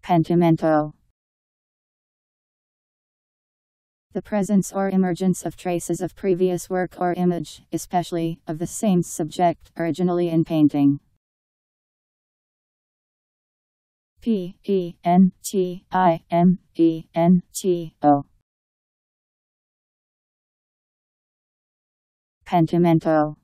Pentimento. The presence or emergence of traces of previous work or image, especially of the same subject originally in painting. Pentimento. Pentimento.